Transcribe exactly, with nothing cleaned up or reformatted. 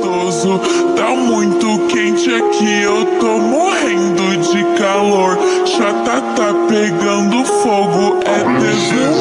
gostoso. Tá muito quente aqui, eu tô morrendo de calor. Chata tá pegando fogo, é tesão